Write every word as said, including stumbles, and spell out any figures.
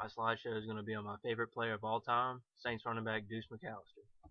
My slideshow is going to be on my favorite player of all time, Saints running back Deuce McAllister.